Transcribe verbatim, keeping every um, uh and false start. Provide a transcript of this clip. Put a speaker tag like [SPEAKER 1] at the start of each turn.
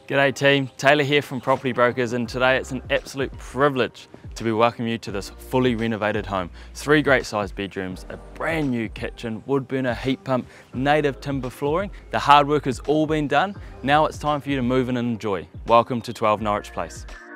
[SPEAKER 1] G'day team, Taylor here from Property Brokers, and today it's an absolute privilege to be welcoming you to this fully renovated home. Three great sized bedrooms, a brand new kitchen, wood burner heat pump, native timber flooring. The hard work has all been done. Now it's time for you to move in and enjoy. Welcome to twelve Norwich Place.